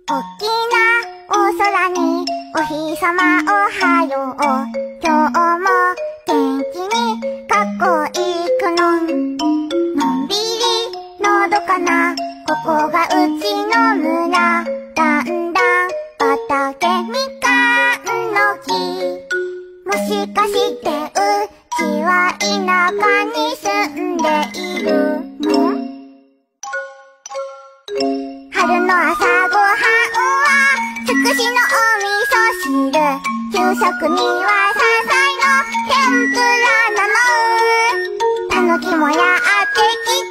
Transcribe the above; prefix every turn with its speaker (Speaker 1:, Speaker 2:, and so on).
Speaker 1: おっきな大空にお日様おはよう。今日も元気に学校行くの。のんびりのどかなここがうちの村。だんだん畑みかんの木。もしかしてうちは田舎に住んでいるの？春の朝ごはんはつくしのお味噌汁。給食には山菜の天ぷらなの。たぬきもやってき